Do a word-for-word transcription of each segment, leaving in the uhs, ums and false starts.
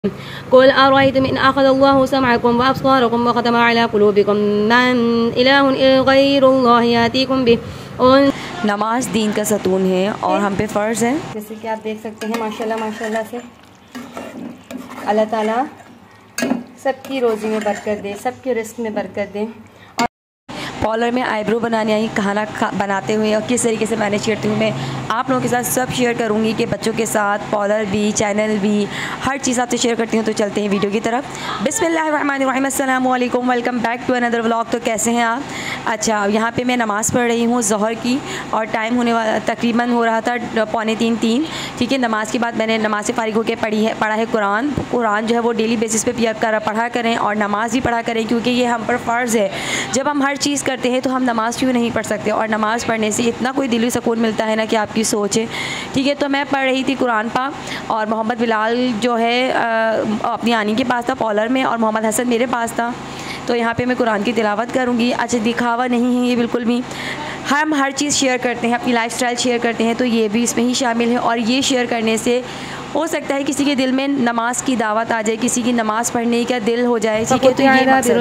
कुल अरअयतुम इन अख़ज़ल्लाहु समअकुम व अब्सारकुम व ख़तम अला क़ुलूबिकुम मन इलाहुन ग़ैरुल्लाहि यातीकुम बिह। और नमाज दीन का सतून है और हम पे फ़र्ज़ है। जैसे कि आप देख सकते हैं माशाल्लाह माशाल्लाह से अल्लाह ताला सबकी रोज़ी में बरकत दे, सबके रिस्क में बरकत दे। पार्लर में आईब्रो बनाने आई, खाना खा बनाते हुए और किस तरीके से मैनेज करती हूँ मैं आप लोगों के साथ सब शेयर करूँगी कि बच्चों के साथ पार्लर भी, चैनल भी, हर चीज़ आपसे शेयर करती हूँ। तो चलते हैं वीडियो की तरफ। बिस्मिल्लाहिर्रहमानिर्रहीम, अस्सलाम वालेकुम, welcome back to another vlog. तो कैसे हैं आप? अच्छा, यहाँ पे मैं नमाज़ पढ़ रही हूँ ज़ोहर की और टाइम होने वाला तकरीबन हो रहा था पौने तीन तीन ठीक है। नमाज़ के बाद मैंने नमाज से फ़ारिग होकर पढ़ी है पढ़ा है कुरान। कुरान जो है वो डेली बेसिस पे पिया कर पढ़ा करें और नमाज़ भी पढ़ा करें, क्योंकि ये हम पर फ़र्ज़ है। जब हम हर चीज़ करते हैं तो हम नमाज़ क्यों नहीं पढ़ सकते? और नमाज़ पढ़ने से इतना कोई दिली सुकून मिलता है ना कि आपकी सोच है। ठीक है, तो मैं पढ़ रही थी कुरान पाक और मोहम्मद बिलाल जो है अपनी आनी के पास था पार्लर में और मोहम्मद हसन मेरे पास था। तो यहाँ पे मैं कुरान की तिलावत करूँगी। अच्छा, दिखावा नहीं है ये बिल्कुल भी। हम हर चीज़ शेयर करते हैं, अपनी लाइफस्टाइल शेयर करते हैं, तो ये भी इसमें ही शामिल है। और ये शेयर करने से हो सकता है किसी के दिल में नमाज की दावत आ जाए, किसी की नमाज़ पढ़ने का दिल हो जाए। ठीक है, तो ये मकसद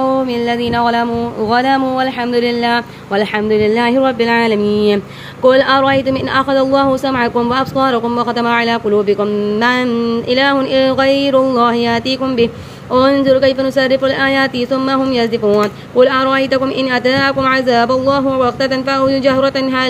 है। कुल अरअयतुम इन अख़ज़ल्लाहु समअकुम व अब्सारकुम व ख़तम अला क़ुलूबिकुम मन इलाहुन ग़ैरुल्लाहि यातीकुम बिह। उन्ज़ुर कैफ़ नुसर्रिफ़ुल आयाति सुम्मा हुम यज़दिफ़ून। कुल अरअयतकुम इन अताकुम अज़ाबुल्लाहि बग़ततन फ़अऊदू जहरतन हल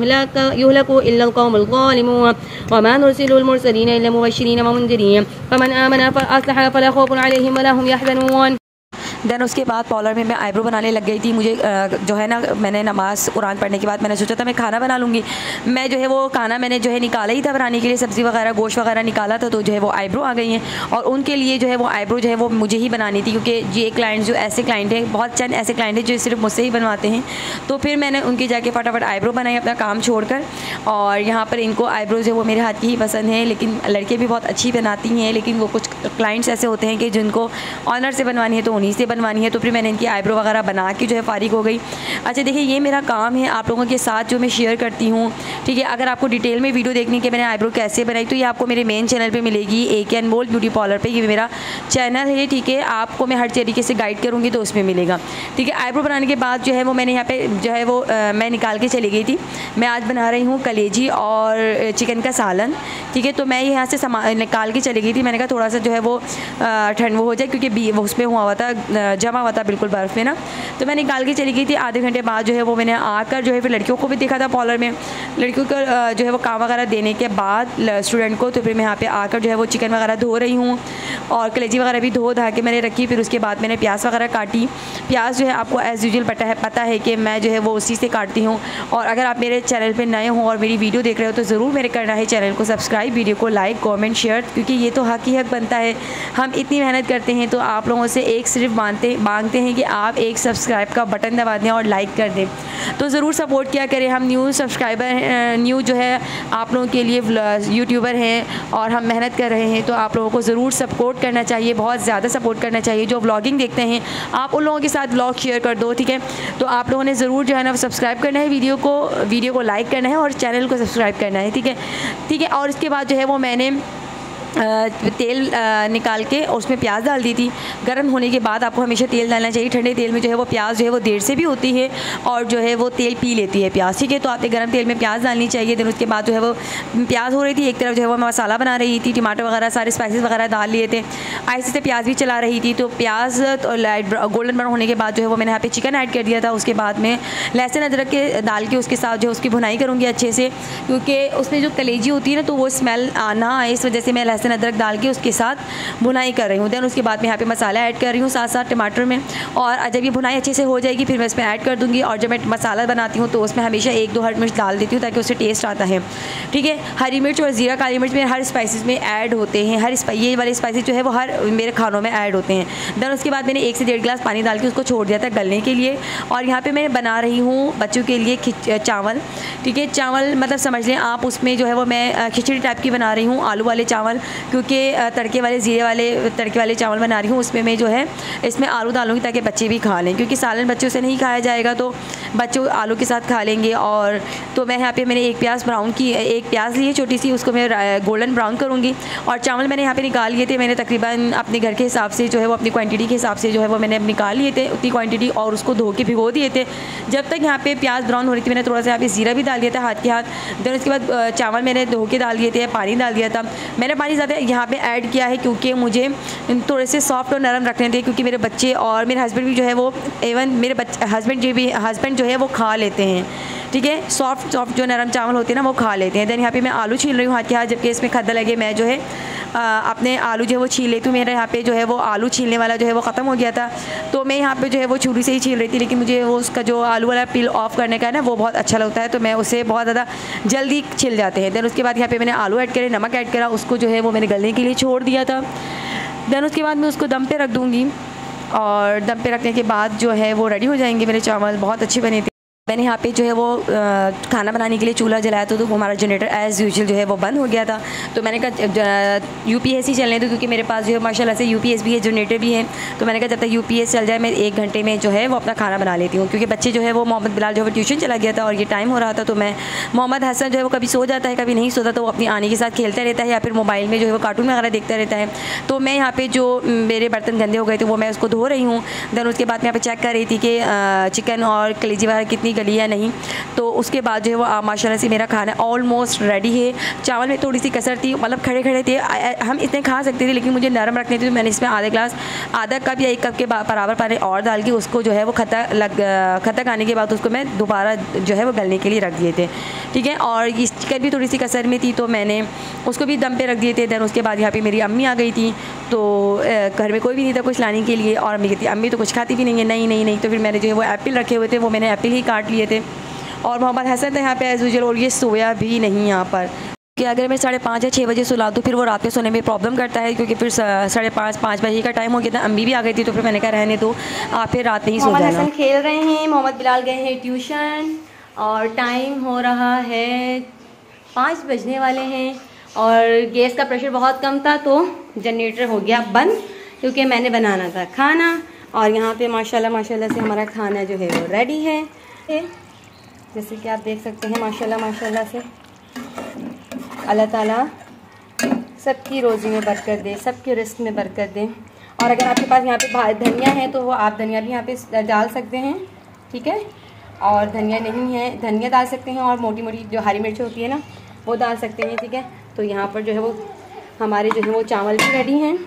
युहलकु इल्लल क़ौमुल ज़ालिमून व मा नुरसिलुल मुरसलीन इल्ला मुबश्शिरीन व मुनज़िरीन फ़मन आमन फ़अस्लह फ़ला ख़ौफ़ुन अलैहिम व ला हुम यहज़नून। देन उसके बाद पार्लर में मैं आईब्रो बनाने लग गई थी। मुझे जो है ना, मैंने नमाज़ कुरान पढ़ने के बाद मैंने सोचा था मैं खाना बना लूँगी। मैं जो है वो खाना मैंने जो है निकाला ही था बनाने के लिए, सब्ज़ी वगैरह गोश्त वगैरह निकाला था। तो जो है वो आईब्रो आ गई हैं और उनके लिए जो है वो आईब्रो जो है वो मुझे ही बनानी थी, क्योंकि ये क्लाइंट जो ऐसे क्लाइंट हैं, बहुत चंद ऐसे क्लाइंट हैं जो सिर्फ मुझसे ही बनवाते हैं। तो फिर मैंने उनकी जाके फटाफट आईब्रो बनाई अपना काम छोड़ कर। और यहाँ पर इनको आईब्रो जो है वो मेरे हाथ की ही पसंद है, लेकिन लड़के भी बहुत अच्छी बनाती हैं। लेकिन वो कुछ क्लाइंट्स ऐसे होते हैं कि जिनको ऑनर से बनवानी है तो उन्हीं से बनवानी है। तो फिर मैंने इनकी आईब्रो वगैरह बना के जो है फ़ारिग हो गई। अच्छा, देखिए ये मेरा काम है आप लोगों के साथ जो मैं शेयर करती हूँ। ठीक है, अगर आपको डिटेल में वीडियो देखनी है कि मैंने आईब्रो कैसे बनाई, तो ये आपको मेरे मेन चैनल पे मिलेगी, ए के अनमोल ब्यूटी पार्लर पे। ये मेरा चैनल है। ठीक है, आपको मैं हर तरीके से गाइड करूँगी तो उसमें मिलेगा। ठीक है, आईब्रो बनाने के बाद जो है वो मैंने यहाँ पे जो है वो आ, मैं निकाल के चली गई थी। मैं आज बना रही हूँ कलेजी और चिकन का सालन। ठीक है, तो मैं यहाँ से समा निकाल के चली गई थी। मैंने कहा थोड़ा सा जो है वो ठंड वो हो जाए, क्योंकि बी वो उसमें हुआ हुआ था, जमा हुआ था बिल्कुल बर्फ़ में ना। तो मैं निकाल के चली गई थी। आधे घंटे बाद जो है वो मैंने आकर जो है फिर लड़कियों को भी देखा था पार्लर में, लड़कियों को जो है वो काम वगैरह देने के बाद स्टूडेंट को। तो फिर मैं यहाँ पे आकर जो है वो चिकन वगैरह धो रही हूँ और कलेजी वगैरह भी धो धा के मैंने रखी। फिर उसके बाद मैंने प्याज वगैरह काटी। प्याज जो है आपको एज़ यूजुअल पता है पता है कि मैं जो है वो उसी से काटती हूँ। और अगर आप मेरे चैनल पर नए हों और मेरी वीडियो देख रहे हो तो ज़रूर मेरे करना है चैनल को सब्सक्राइब, वीडियो को लाइक, कॉमेंट, शेयर, क्योंकि ये तो हक ही हक बनता है। हम इतनी मेहनत करते हैं तो आप लोगों से एक सिर्फ मानते मांगते हैं कि आप एक सब्सक्राइब का बटन दबा दें और लाइक कर दें। तो ज़रूर सपोर्ट किया करें। हम न्यू सब्सक्राइबर न्यू जो है आप लोगों के लिए यूट्यूबर हैं और हम मेहनत कर रहे हैं, तो आप लोगों को ज़रूर सपोर्ट करना चाहिए, बहुत ज़्यादा सपोर्ट करना चाहिए। जो व्लॉगिंग देखते हैं आप उन लोगों के साथ व्लॉग शेयर कर दो। ठीक है, तो आप लोगों ने ज़रूर जो है ना सब्सक्राइब करना है, वीडियो को वीडियो को लाइक करना है और चैनल को सब्सक्राइब करना है। ठीक है ठीक है और इसके बाद जो है वो मैंने तेल निकाल के और उसमें प्याज डाल दी थी। गर्म होने के बाद आपको हमेशा तेल डालना चाहिए। ठंडे तेल में जो है वो प्याज जो है वो देर से भी होती है और जो है वो तेल पी लेती है प्याज। ठीक है, तो आपने गर्म तेल में प्याज डालनी चाहिए। देन उसके बाद जो है वो प्याज हो रही थी, एक तरफ जो है वो मसाला बना रही थी, टमाटर वगैरह सारे स्पाइसेस वगैरह डाल लिए थे, ऐसे से प्याज भी चला रही थी। तो प्याज तो लाइट गोल्डन ब्राउन होने के बाद जो है वो मैंने यहाँ पे चिकन ऐड कर दिया था। उसके बाद में लहसुन अदरक के डाल के उसके साथ जो है उसकी भुनाई करूँगी अच्छे से, क्योंकि उसमें जो कलेजी होती है ना तो वो स्मेल ना आए, इस वजह से मैं लहसुन अदरक डाल के के साथ भुनाई कर रही हूँ। देन उसके बाद मैं यहाँ पे मसाला ऐड कर रही हूँ साथ साथ टमाटर में। और जब ये भुनाई अच्छे से हो जाएगी फिर मैं इसमें ऐड कर दूँगी। और जब मैं मसाला बनाती हूँ तो उसमें हमेशा एक दो हरी मिर्च डाल देती हूँ ताकि उससे टेस्ट आता है। ठीक है, हरी मिर्च और ज़ीरा काली मिर्च में हर स्पाइसेस में ऐड होते हैं। हर ये वाले स्पाइसेस जो है वो हर मेरे खानों में ऐड होते हैं। देन उसके बाद मैंने एक से डेढ़ गिलास पानी डाल के उसको छोड़ दिया था गलने के लिए। और यहाँ पे मैं बना रही हूँ बच्चों के लिए चावल, ठीक है। चावल मतलब समझ लें आप, उसमें जो है वो मैं खिचड़ी टाइप की बना रही हूँ, आलू वाले चावल, क्योंकि तड़के वाले ज़ीरे वाले तड़के वाले चावल बना रही हूँ। उसमें मैं जो है इसमें आलू डालूँगी ताकि बच्चे भी खा लें, क्योंकि सालन बच्चों से नहीं खाया जाएगा तो बच्चों आलू के साथ खा लेंगे। और तो मैं यहाँ पे मैंने एक प्याज ब्राउन की एक प्याज ली है छोटी सी, उसको मैं गोल्डन ब्राउन करूँगी। और चावल मैंने यहाँ पे निकाल लिए थे, मैंने तकरीबन अपने घर के हिसाब से जो है वो अपनी क्वांटिटी के हिसाब से जो है वो मैंने निकाल लिए थे उतनी क्वांटिटी, और उसको धो के भिगो दिए थे। जब तक यहाँ पे प्याज ब्राउन हो रही थी मैंने थोड़ा सा यहाँ पे ज़ीरा भी डाल दिया था हाथ के हाथ। देन उसके बाद चावल मैंने धो के डाल दिए थे, पानी डाल दिया था। मैंने पानी ज़्यादा यहाँ पे ऐड किया है क्योंकि मुझे थोड़े से सॉफ्ट और नरम रखने थे, क्योंकि मेरे बच्चे और मेरे हस्बैंड भी जो है वो इवन मेरे बच्चे हस्बैंड जो भी हस्बैंड जो है वो खा लेते हैं, ठीक है। सॉफ्ट सॉफ्ट जो नरम चावल होते हैं ना वो खा लेते हैं। देन यहाँ पे मैं आलू छील रही हूँ हाथ के हाथ, जबकि इसमें खद्दा लगे मैं जो है आ, अपने आलू जो है वो छील लेती हूँ। मेरा यहाँ पे जो है वो आलू छीलने वाला जो है वो ख़त्म हो गया था, तो मैं यहाँ पे जो है वो छुरी से ही छील रही थी। लेकिन मुझे वो उसका जो आलू वाला पील ऑफ करने का है ना वो बहुत अच्छा लगता है, तो मैं उसे बहुत ज़्यादा जल्दी छिल जाते हैं। देन उसके बाद यहाँ पे मैंने आलू ऐड करे, नमक ऐड करा, उसको जो है वो मैंने गलने के लिए छोड़ दिया था। देन उसके बाद मैं उसको दम पे रख दूँगी, और दम पे रखने के बाद जो है वो रेडी हो जाएंगे मेरे चावल। बहुत अच्छे बने थे। मैंने यहाँ पे जो है वो आ, खाना बनाने के लिए चूल्हा जलाया था, तो हमारा जनरेटर एज़ यूजुअल जो है वो बंद हो गया था। तो मैंने कहा यूपीएस ही चलने दो, क्योंकि मेरे पास जो है माशाल्लाह से यूपीएस भी है, जनरेटर भी है। तो मैंने कहा जब तक यूपीएस चल जाए मैं एक घंटे में जो है वो अपना खाना बना लेती हूँ, क्योंकि बच्चे जो है वो मोहम्मद बिलाल जो है ट्यूशन चला गया था और ये टाइम हो रहा था। तो मैं मोहम्मद हसन जो है वो कभी सो जाता है कभी नहीं सोता, तो वो अपनी आने के साथ खेलता रहता है या फिर मोबाइल में जो है वो कार्टून वगैरह देखता रहता है। तो मैं यहाँ पर जो मेरे बर्तन गंदे हो गए थे वो मैं उसको धो रही हूँ। देन उसके बाद मैं यहाँ पर चेक कर रही थी कि चिकन और कलेजी वगैरह कितनी गली है नहीं। तो उसके बाद जो है वो माशाल्लाह से मेरा खाना ऑलमोस्ट रेडी है। चावल में थोड़ी सी कसर थी, मतलब खड़े खड़े थे, हम इतने खा सकते थे लेकिन मुझे नरम रखने थे, तो मैंने इसमें आधे ग्लास आधा कप या एक कप के बराबर पानी और डाल के उसको जो है वो खता लग खतक आने के बाद उसको मैं दोबारा जो है वो गलने के लिए रख दिए थे, ठीक है। और ये चिकन भी थोड़ी सी कसर में थी तो मैंने उसको भी दम पे रख दिए थे। देन उसके बाद यहाँ पे मेरी अम्मी आ गई थी, तो घर में कोई भी नहीं था कुछ लाने के लिए, और अम्मी कहती अम्मी तो कुछ खाती भी नहीं है, नहीं नहीं नहीं। तो फिर मैंने जो है वो एप्पल रखे हुए थे वो मैंने एप्पल ही काट लिए थे। और मोहम्मद हसन था यहाँ पे एज यूजुअल, और ये सोया भी नहीं यहाँ पर, कि अगर मैं साढ़े पाँच या छः बजे सुला दूँ फिर वो रात में सोने में प्रॉब्लम करता है, क्योंकि फिर साढ़े पाँच पाँच बजे का टाइम हो गया था। अम्मी भी आ गई थी, तो फिर मैंने कहा रहने दो, आप फिर रात में ही सो जाना। मोहम्मद हसन खेल रहे हैं, मोहम्मद बिलाल गए हैं ट्यूशन, और टाइम हो रहा है पाँच बजने वाले हैं। और गैस का प्रेशर बहुत कम था तो जनरेटर हो गया बंद, क्योंकि मैंने बनाना था खाना। और यहाँ पे माशाल्लाह माशाल्लाह से हमारा खाना जो है वो रेडी है, जैसे कि आप देख सकते हैं। माशाल्लाह माशाल्लाह से अल्लाह ताला सबकी रोज़ी में बरकत दे, सबके रिस्क में बरकत दे। और अगर आपके पास यहाँ पे धनिया है तो वो आप धनिया भी यहाँ पे डाल सकते हैं, ठीक है। और धनिया नहीं है, धनिया डाल सकते हैं, और मोटी मोटी जो हरी मिर्च होती है ना वो डाल सकते हैं, ठीक है। तो यहाँ पर जो है वो हमारे जो है वो चावल भी रेडी हैं।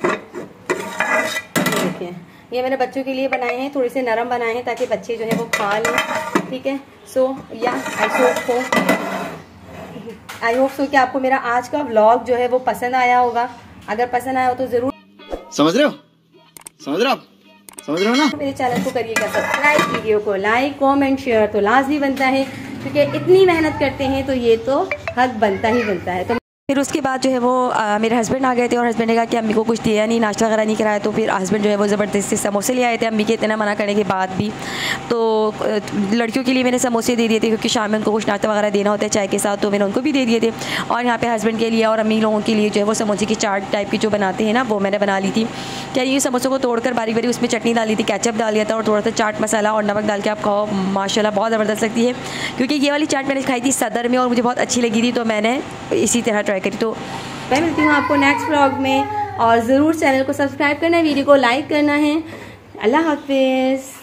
देखिए ये मैंने बच्चों के लिए बनाए हैं, थोड़े से नरम बनाए हैं ताकि बच्चे जो है वो खा लें, ठीक है। सो या आई होप हो आई होप सो कि आपको मेरा आज का व्लॉग जो है वो पसंद आया होगा। अगर पसंद आया हो तो ज़रूर समझ रहे हो समझ रहे हो आप समझ रहे हो ना, मेरे चैनल को करिएगा सब्सक्राइब, वीडियो को लाइक कमेंट शेयर तो लाजमी बनता है, क्योंकि इतनी मेहनत करते हैं तो ये तो हक बनता ही बनता है। तो फिर उसके बाद जो है वो आ, मेरे हस्बैंड आ गए थे, और हस्बैंड ने कहा कि अम्मी को कुछ दिया नहीं, नाश्ता वगैरह नहीं कराया। तो फिर हस्बैंड जो है वो ज़बरदस्ती समोसे ले आए थे, अम्मी के इतना मना करने के बाद भी। तो लड़कियों के लिए मैंने समोसे दे दिए थे, क्योंकि शाम में उनको कुछ नाश्ता वगैरह देना होता है चाय के साथ, तो मैंने उनको भी दे दिए थे। और यहाँ पे हस्बैंड के लिए और अम्मी लोगों के लिए जो है वो समोसे की चाट टाइप की जो बनाते हैं ना वो मैंने बना ली थी। क्या ये समोसों को तोड़कर बारीक बारीक उसमें चटनी डाली थी, केचप डाल दिया था, और थोड़ा सा चाट मसाला और नमक डाल के आप खाओ, माशाल्लाह बहुत ज़बरदस्त लगती है। क्योंकि ये वाली चाट मैंने खाई थी सदर में और मुझे बहुत अच्छी लगी थी, तो मैंने इसी तरह ट्राई करी। तो मैं मिलती हूँ आपको नेक्स्ट व्लॉग में, और ज़रूर चैनल को सब्सक्राइब करना है, वीडियो को लाइक करना है। अल्लाह हाफिज़।